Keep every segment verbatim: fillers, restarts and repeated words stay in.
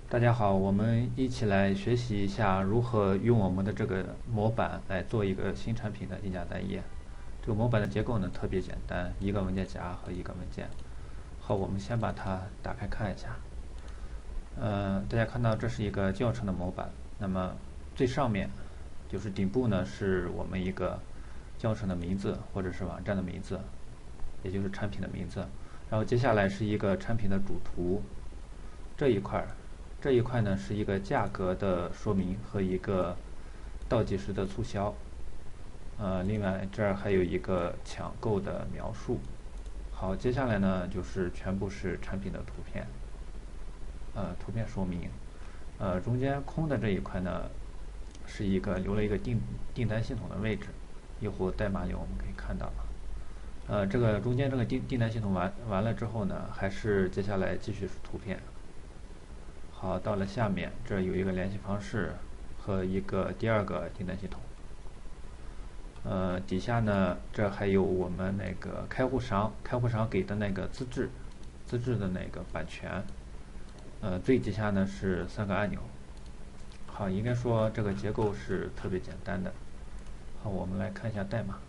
大家好，我们一起来学习一下如何用我们的这个模板来做一个新产品的定价单页。这个模板的结构呢特别简单，一个文件夹和一个文件。好，我们先把它打开看一下。呃，大家看到这是一个教程的模板，那么最上面就是顶部呢是我们一个教程的名字或者是网站的名字，也就是产品的名字。然后接下来是一个产品的主图，这一块儿。这一块呢是一个价格的说明和一个倒计时的促销，呃，另外这儿还有一个抢购的描述。好，接下来呢就是全部是产品的图片，呃，图片说明，呃，中间空的这一块呢是一个留了一个订订单系统的位置，一会儿代码里我们可以看到了。呃，这个中间这个订订单系统完完了之后呢，还是接下来继续是图片。好，到了下面，这有一个联系方式和一个第二个订单系统。呃，底下呢，这还有我们那个开户商，开户商给的那个资质，资质的那个版权。呃，最底下呢是三个按钮。好，应该说这个结构是特别简单的。好，我们来看一下代码。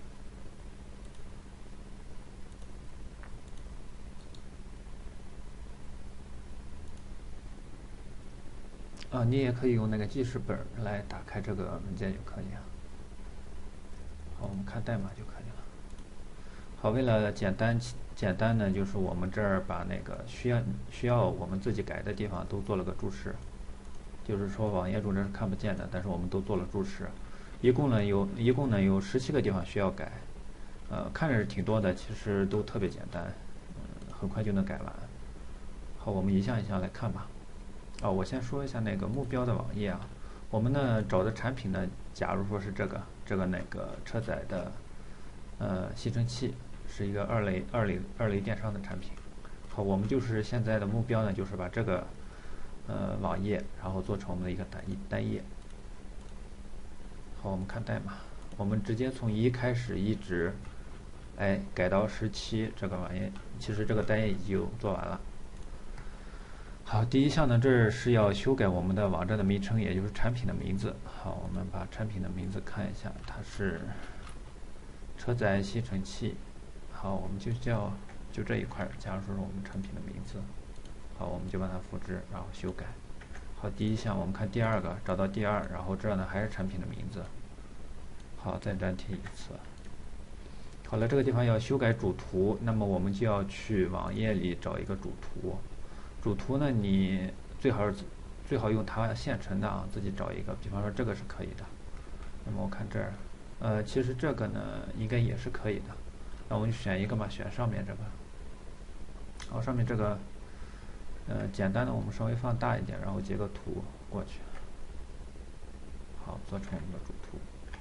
啊，你也可以用那个记事本来打开这个文件就可以了。好，我们看代码就可以了。好，为了简单简单呢，就是我们这儿把那个需要需要我们自己改的地方都做了个注释，就是说网页中这是看不见的，但是我们都做了注释。一共呢有一共呢有十七个地方需要改，呃，看着是挺多的，其实都特别简单，嗯，很快就能改完。好，我们一项一项来看吧。哦，我先说一下那个目标的网页啊，我们呢找的产品呢，假如说是这个这个那个车载的呃吸尘器，是一个二类二类二类电商的产品。好，我们就是现在的目标呢，就是把这个呃网页，然后做成我们的一个单一单页。好，我们看代码，我们直接从一开始一直哎改到十七这个网页，其实这个单页已经就做完了。好，第一项呢，这是要修改我们的网站的名称，也就是产品的名字。好，我们把产品的名字看一下，它是车载吸尘器。好，我们就叫就这一块，假如说是我们产品的名字。好，我们就把它复制，然后修改。好，第一项我们看第二个，找到第二，然后这呢还是产品的名字。好，再粘贴一次。好了，这个地方要修改主图，那么我们就要去网页里找一个主图。主图呢，你最好是最好用它现成的啊，自己找一个，比方说这个是可以的。那么我看这儿，呃，其实这个呢应该也是可以的。那我们就选一个嘛，选上面这个。好，上面这个，呃，简单的我们稍微放大一点，然后截个图过去。好，做成我们的主图。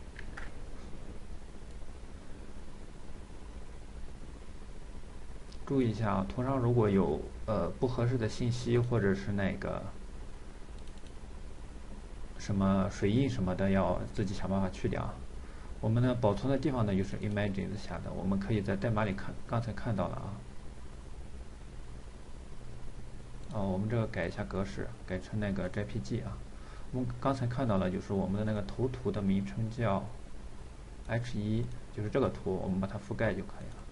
注意一下啊，图上如果有呃不合适的信息或者是那个什么水印什么的，要自己想办法去掉。我们呢保存的地方呢就是 images 下的，我们可以在代码里看，刚才看到了啊。哦，我们这个改一下格式，改成那个 J P G 啊。我们刚才看到了，就是我们的那个头图的名称叫 H 一，就是这个图，我们把它覆盖就可以了。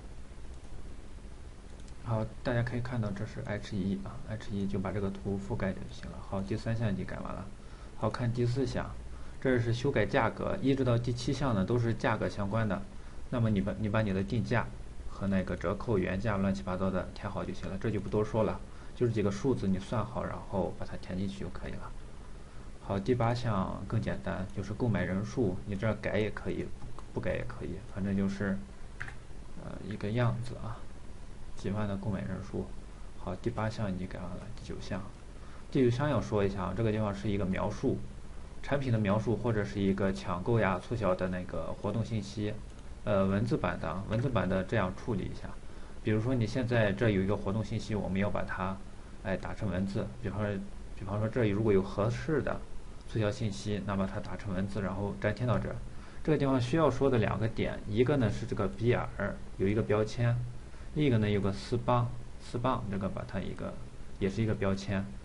好，大家可以看到这是 H 一 啊 ，H 一 就把这个图覆盖就行了。好，第三项已经改完了。好，看第四项，这是修改价格，一直到第七项呢都是价格相关的。那么你把你把你的定价和那个折扣原价乱七八糟的填好就行了，这就不多说了，就是几个数字你算好，然后把它填进去就可以了。好，第八项更简单，就是购买人数，你这改也可以，不改也可以，反正就是呃一个样子啊。几万的购买人数。好，第八项已经改完了，第九项，第九项要说一下啊，这个地方是一个描述，产品的描述或者是一个抢购呀、促销的那个活动信息，呃，文字版的，文字版的这样处理一下。比如说你现在这有一个活动信息，我们要把它，哎，打成文字。比方说，比方说这里如果有合适的促销信息，那么它打成文字，然后粘贴到这儿。这个地方需要说的两个点，一个呢是这个比尔有一个标签。另一个呢有个丝棒，丝棒这个把它一个也是一个标签，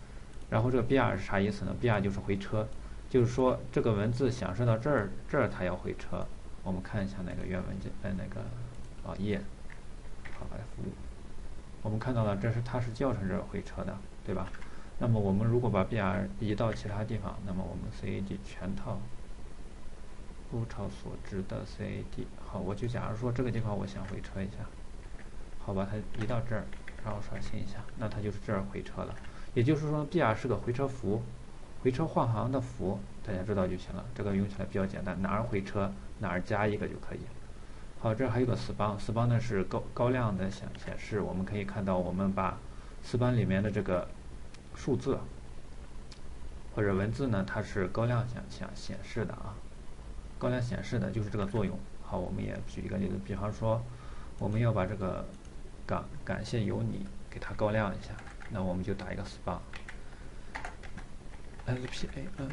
然后这个 B R 是啥意思呢 ？B R 就是回车，就是说这个文字显示到这儿，这儿它要回车。我们看一下那个原文件，呃，那个啊页，好，把它服务。我们看到了，这是它是教程这儿回车的，对吧？那么我们如果把 B R 移到其他地方，那么我们 C A D 全套物超所值的 C A D， 好，我就假如说这个地方我想回车一下，好，把它移到这儿，然后刷新一下，那它就是这儿回车了。也就是说 ，B R 是个回车符，回车换行的符，大家知道就行了。这个用起来比较简单，哪儿回车哪儿加一个就可以。好，这还有个 span，span 呢是高高亮的显显示，我们可以看到，我们把 span 里面的这个数字或者文字呢，它是高亮显显显示的啊，高亮显示的就是这个作用。好，我们也举一个例子，比方说我们要把这个感感谢有你给它高亮一下，那我们就打一个 span S P A N，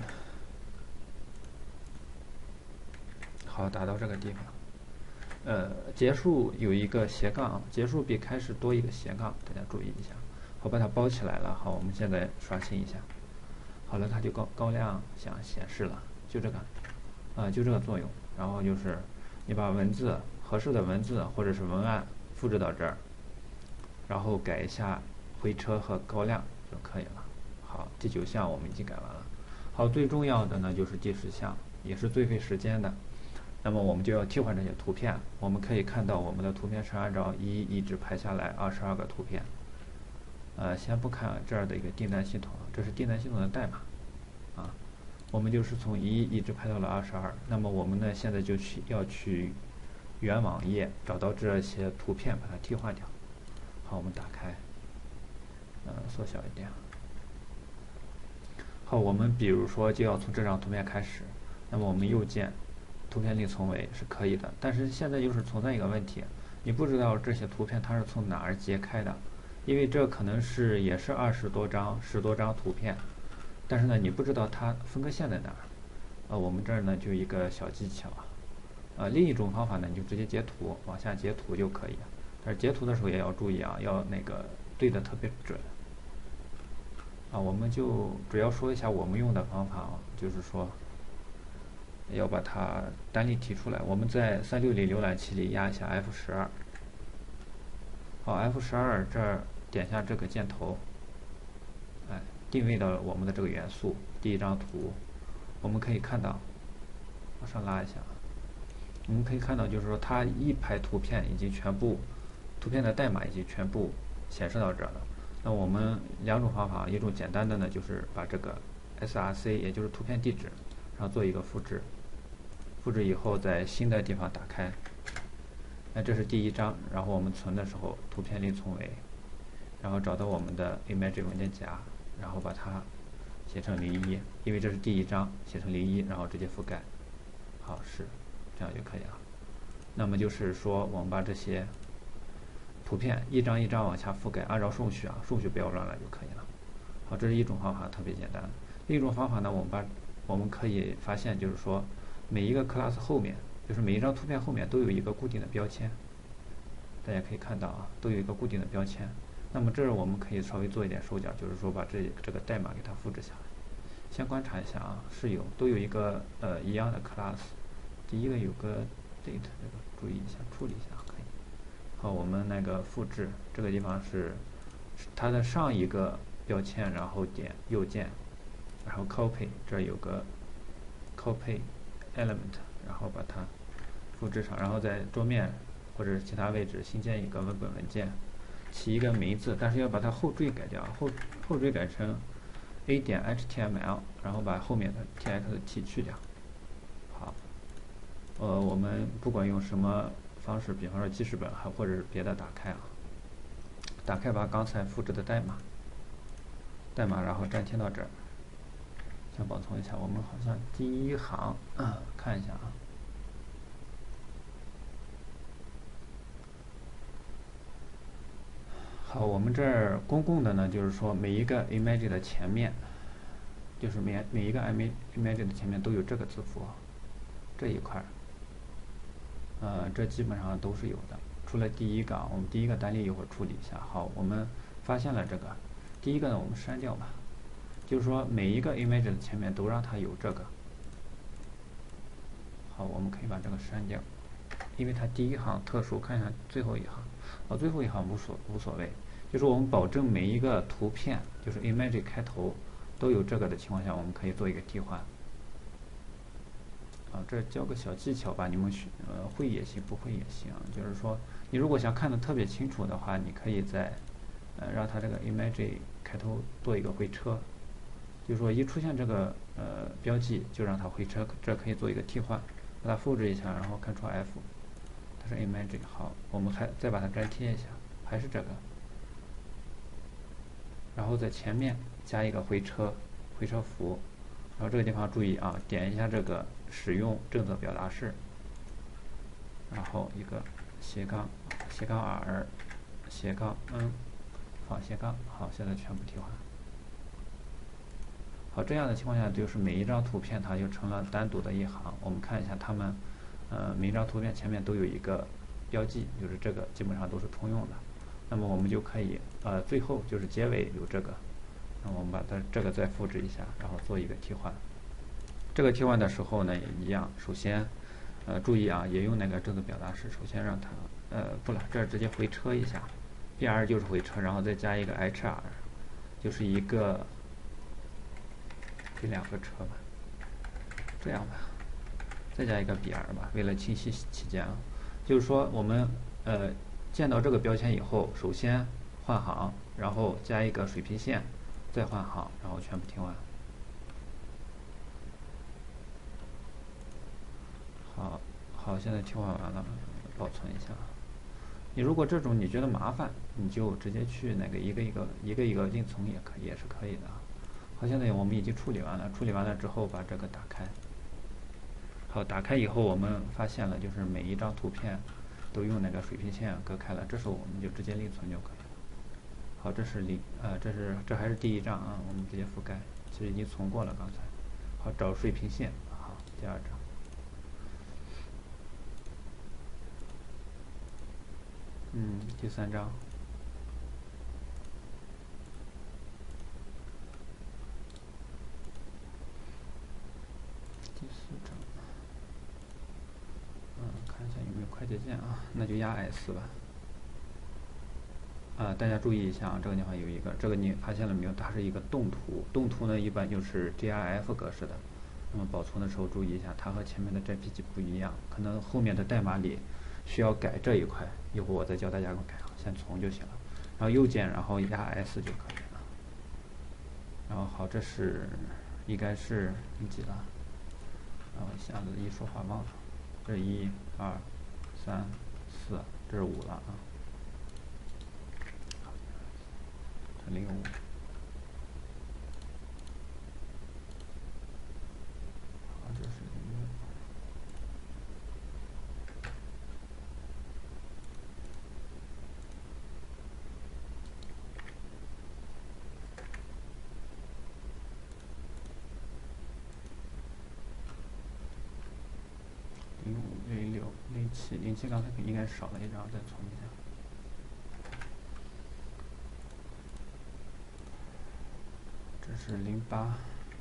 好，打到这个地方。呃，结束有一个斜杠，结束比开始多一个斜杠，大家注意一下。好，把它包起来了。好，我们现在刷新一下。好了，它就高高亮显显示了，就这个，啊、呃，就这个作用。然后就是你把文字合适的文字或者是文案复制到这儿，然后改一下回车和高亮就可以了。好，第九项我们已经改完了。好，最重要的呢就是第十项，也是最费时间的。那么我们就要替换这些图片。我们可以看到我们的图片是按照一一直排下来二十二个图片。呃，先不看这儿的一个订单系统，这是订单系统的代码啊。我们就是从一一直排到了二十二。那么我们呢现在就去要去原网页找到这些图片，把它替换掉。好，我们打开，呃，缩小一点。好，我们比如说就要从这张图片开始，那么我们右键。图片另从为是可以的，但是现在就是存在一个问题，你不知道这些图片它是从哪儿截开的，因为这可能是也是二十多张、十多张图片，但是呢，你不知道它分割线在哪儿。呃，我们这儿呢就一个小技巧，呃，另一种方法呢，你就直接截图，往下截图就可以。但是截图的时候也要注意啊，要那个对的特别准。啊，我们就主要说一下我们用的方法啊，就是说。要把它单例提出来，我们在三六零浏览器里压一下 F 十二。好 ，F 十二这儿点下这个箭头，哎，定位到我们的这个元素第一张图，我们可以看到，往上拉一下，我们可以看到就是说它一排图片已经全部，图片的代码已经全部显示到这儿了。那我们两种方法，一种简单的呢就是把这个 S R C 也就是图片地址，然后做一个复制。复制以后，在新的地方打开，那这是第一张。然后我们存的时候，图片另从为，然后找到我们的 image 文件夹，然后把它写成零一，因为这是第一张，写成零一，然后直接覆盖。好，是这样就可以了。那么就是说，我们把这些图片一张一张往下覆盖，按照顺序啊，顺序不要乱来就可以了。好，这是一种方法，特别简单。另一种方法呢，我们把我们可以发现，就是说。每一个 class 后面，就是每一张图片后面都有一个固定的标签，大家可以看到啊，都有一个固定的标签。那么这儿我们可以稍微做一点手脚，就是说把这这个代码给它复制下来。先观察一下啊，是有都有一个呃一样的 class， 第一个有个 date， 这个注意一下，处理一下可以。好，我们那个复制这个地方是它的上一个标签，然后点右键，然后 copy， 这儿有个 copy。element， 然后把它复制上，然后在桌面或者是其他位置新建一个文本文件，起一个名字，但是要把它后缀改掉，后后缀改成 a 点 H T M L， 然后把后面的 T X T 去掉。好，呃，我们不管用什么方式，比方说记事本还或者是别的打开啊，打开把刚才复制的代码，代码然后粘贴到这儿。先保存一下，我们好像第一行、啊、看一下啊。好，我们这儿公共的呢，就是说每一个 image 的前面，就是每每一个 image image 的前面都有这个字符，这一块儿，呃，这基本上都是有的。除了第一个，我们第一个单例一会儿处理一下。好，我们发现了这个，第一个呢我们删掉吧。 就是说每一个 image 的前面都让它有这个。好，我们可以把这个删掉，因为它第一行特殊，看一下最后一行。哦，最后一行无所无所谓，就是我们保证每一个图片，就是 image 开头都有这个的情况下，我们可以做一个替换。啊，这教个小技巧吧，你们学呃会也行，不会也行。就是说，你如果想看的特别清楚的话，你可以在呃让它这个 image 开头做一个回车，就是说一出现这个呃标记就让它回车，这可以做一个替换。把它复制一下，然后 Ctrl F， 它是 image。好，我们还再把它粘贴一下，还是这个，然后在前面加一个回车，回车符。然后这个地方注意啊，点一下这个使用正则表达式，然后一个斜杠斜杠 R 斜杠 N 放斜杠。好，现在全部替换。好，这样的情况下，就是每一张图片它就成了单独的一行。我们看一下它们，呃，每一张图片前面都有一个标记，就是这个基本上都是通用的。那么我们就可以，呃，最后就是结尾有这个。那我们把它这个再复制一下，然后做一个替换。这个替换的时候呢，也一样。首先，呃，注意啊，也用那个正则表达式。首先让它，呃，不了，这儿直接回车一下 ，B R 就是回车，然后再加一个 H R， 就是一个。这两个车吧，这样吧，再加一个 B R 吧，为了清晰起见啊，就是说我们呃见到这个标签以后，首先换行，然后加一个水平线，再换行，然后全部听完。好，好，现在替换完了，保存一下。你如果这种你觉得麻烦，你就直接去那个一个一个一个一个硬从也可以，也是可以的。好，现在我们已经处理完了，处理完了之后把这个打开。好，打开以后我们发现了，就是每一张图片都用那个水平线隔开了，这时候我们就直接另存就可以了。好，这是零，呃，这是这还是第一张啊，我们直接覆盖，其实已经存过了刚才。好，找水平线，好，第二张。嗯，第三张。第四张。嗯，看一下有没有快捷键啊，那就压 S 吧。啊、呃，大家注意一下啊，这个地方有一个，这个你发现了没有？它是一个动图，动图呢一般就是 G I F 格式的。那么保存的时候注意一下，它和前面的 J P G 不一样，可能后面的代码里需要改这一块，一会儿我再教大家怎么改啊，先存就行了。然后右键，然后压 S 就可以了。然后好，这是应该是第几了？然后一下子一说话忘了，这是一、二、三、四，这是五了啊。零五，好，这是零六，零五、零六、零七，零七刚才应该少了一张，再重一下。这是零八。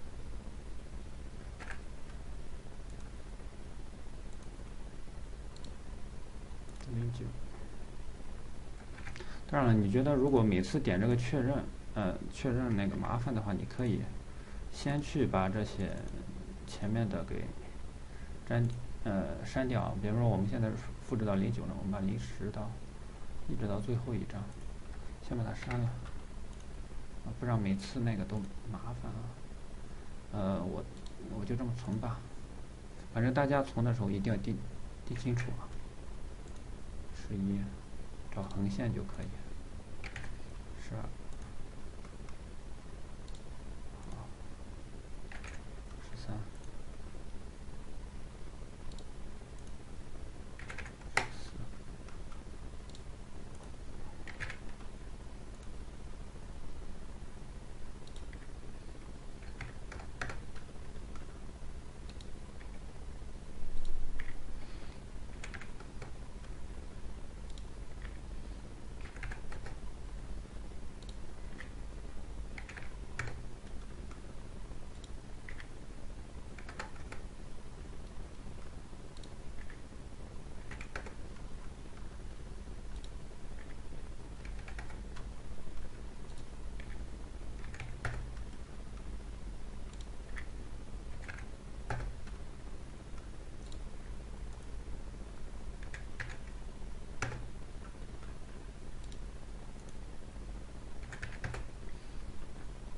零九。当然了，你觉得如果每次点这个确认，呃，确认那个麻烦的话，你可以先去把这些前面的给删，呃，删掉。比如说我们现在复制到零九了，我们把零十到一直到最后一张，先把它删了，啊，不然每次那个都麻烦啊。呃，我我就这么存吧，反正大家存的时候一定要定定清楚啊。十一，找横线就可以。十二，十三，十四，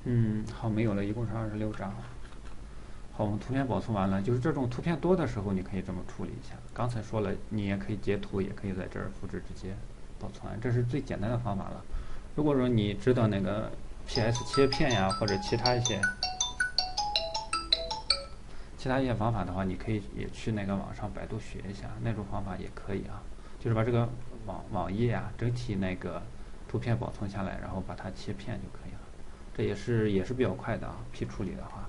嗯，好，没有了，一共是二十六张。好，我们图片保存完了，就是这种图片多的时候，你可以这么处理一下。刚才说了，你也可以截图，也可以在这儿复制直接保存，这是最简单的方法了。如果说你知道那个 P S 切片呀，或者其他一些其他一些方法的话，你可以也去那个网上百度学一下，那种方法也可以啊。就是把这个网网页啊整体那个图片保存下来，然后把它切片就可以了。这也是也是比较快的啊 ，P 处理的话。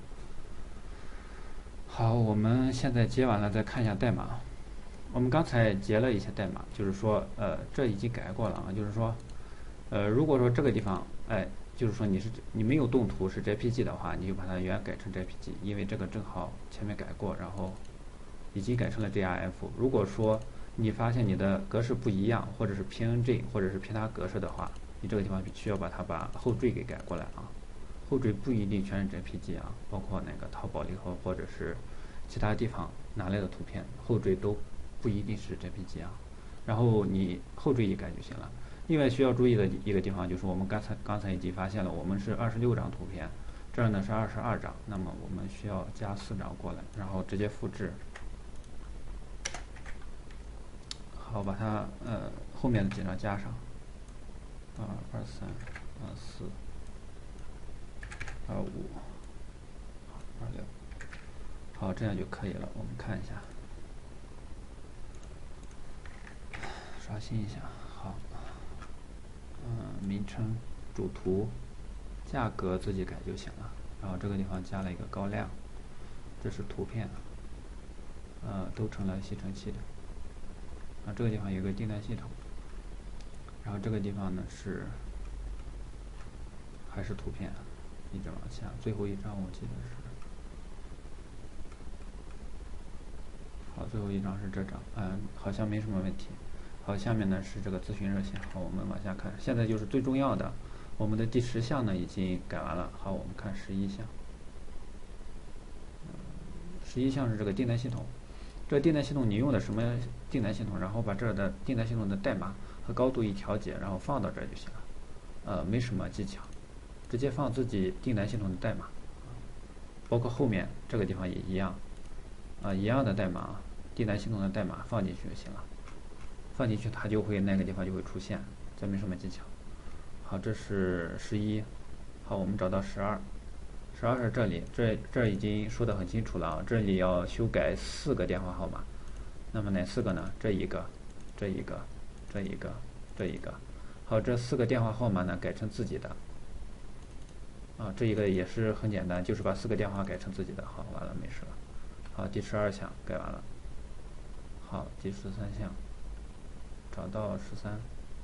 好，我们现在接完了，再看一下代码。我们刚才截了一些代码，就是说，呃，这已经改过了啊。就是说，呃，如果说这个地方，哎，就是说你是你没有动图是 J P G 的话，你就把它原改成 J P G，因为这个正好前面改过，然后已经改成了 G I F。如果说你发现你的格式不一样，或者是 P N G 或者是其他格式的话，你这个地方需要把它把后缀给改过来啊。后缀不一定全是 J P G 啊，包括那个淘宝里头或者是其他地方拿来的图片，后缀都不一定是 J P G 啊。然后你后缀一改就行了。另外需要注意的一个地方就是，我们刚才刚才已经发现了，我们是二十六张图片，这儿呢是二十二张，那么我们需要加四张过来，然后直接复制。好，把它呃后面的几张加上，二二三二四。二五，二六，好，这样就可以了。我们看一下，刷新一下，好，嗯，名称、主图、价格自己改就行了。然后这个地方加了一个高亮，这是图片，呃，都成了吸尘器的。啊，这个地方有个订单系统，然后这个地方呢是还是图片，一直往下，最后一张我记得是。好，最后一张是这张，嗯，好像没什么问题。好，下面呢是这个咨询热线。好，我们往下看，现在就是最重要的，我们的第十项呢已经改完了。好，我们看十一项。十一项是这个订单系统，这个订单系统你用的什么订单系统？然后把这儿的订单系统的代码和高度一调节，然后放到这儿就行了。呃，没什么技巧，直接放自己订单系统的代码，包括后面这个地方也一样。啊，一样的代码，订单系统的代码放进去就行了，放进去它就会那个地方就会出现，这没什么技巧。好，这是十一，好，我们找到十二，十二是这里，这这已经说得很清楚了啊，这里要修改四个电话号码，那么哪四个呢？这一个，这一个，这一个，这一个，好，这四个电话号码呢改成自己的。啊，这一个也是很简单，就是把四个电话改成自己的，好，完了没事了。好，第十二项改完了。好，第十三项，找到十三。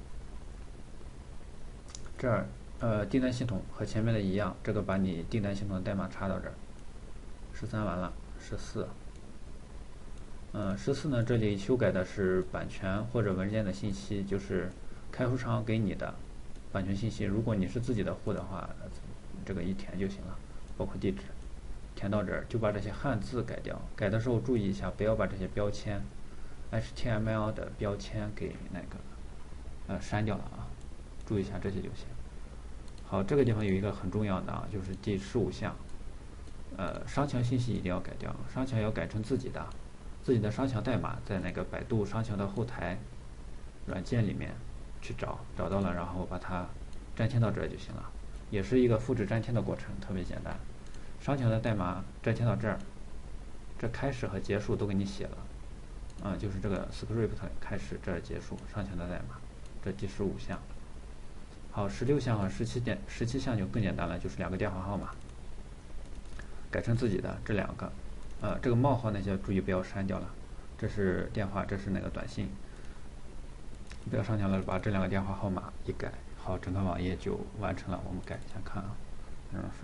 这儿，呃，订单系统和前面的一样，这个把你订单系统的代码插到这儿。十三完了，十四。嗯，十四呢，这里修改的是版权或者文件的信息，就是开户商给你的版权信息。如果你是自己的户的话，这个一填就行了，包括地址。填到这儿就把这些汉字改掉，改的时候注意一下，不要把这些标签 H T M L 的标签给那个呃删掉了啊，注意一下这些就行。好，这个地方有一个很重要的啊，就是第十五项，呃，商墙信息一定要改掉，商墙要改成自己的，自己的商墙代码在那个百度商墙的后台软件里面去找，找到了然后把它粘贴到这儿就行了，也是一个复制粘贴的过程，特别简单。商墙的代码粘贴到这儿，这开始和结束都给你写了，啊、嗯，就是这个 script 开始，这儿结束，商墙的代码，这第十五项。好，十六项和十七点十七项就更简单了，就是两个电话号码，改成自己的这两个，呃，这个冒号那些注意不要删掉了，这是电话，这是那个短信，不要上墙了，把这两个电话号码一改，好，整个网页就完成了。我们改一下看啊，嗯是。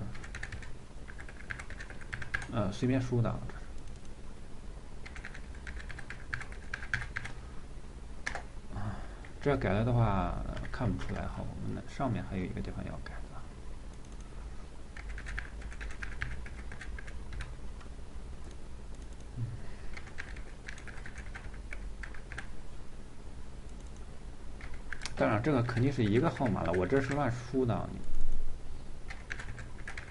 呃，随便输的，啊，这改了的话看不出来。好，我们上面还有一个地方要改的。当然，这个肯定是一个号码了，我这是乱输的。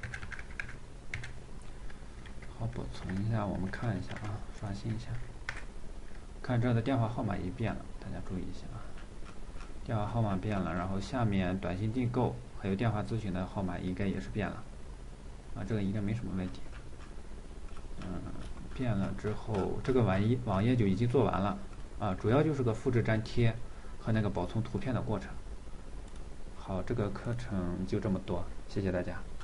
下我们看一下啊，刷新一下，看这的电话号码也变了，大家注意一下啊，电话号码变了，然后下面短信订购还有电话咨询的号码应该也是变了，啊，这个应该没什么问题。嗯，变了之后，这个网页网页就已经做完了啊，主要就是个复制粘贴和那个保存图片的过程。好，这个课程就这么多，谢谢大家。